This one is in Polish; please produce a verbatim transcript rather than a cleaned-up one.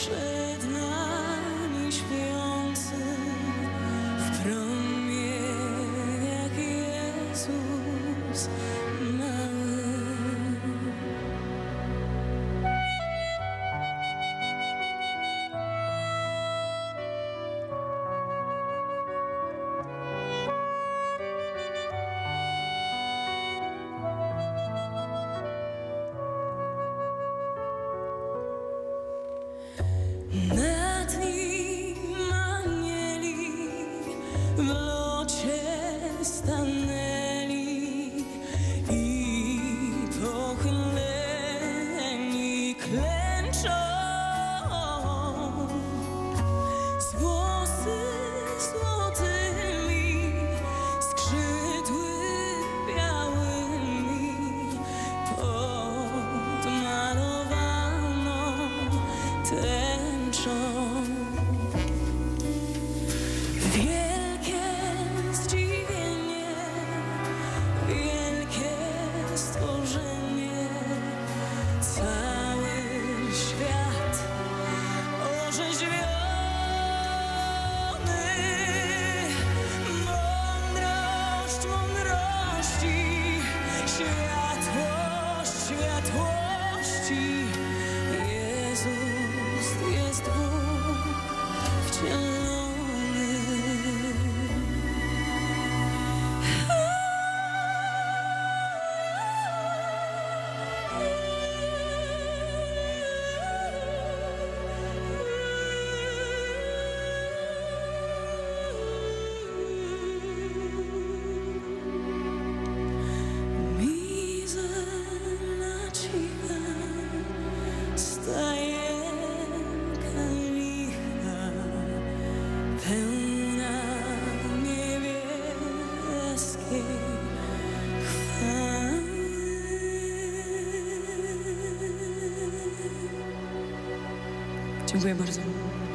przed nami śpiący w promieniach Jezus mały. Nad nim anieli w locie stanęli i pochyleni klęczą. Z włosy złotymi, skrzydły białymi podmalowano tęczą. Wielkie zdziwienie, wielkie stworzenie, cały świat orzeźwiony. Mądrość mądrości, światłość światłości. Jezus jest Bóg wcielony. Mizerna cicha stajenka licha, pełna niebieskiej chwały. Dziękuję bardzo.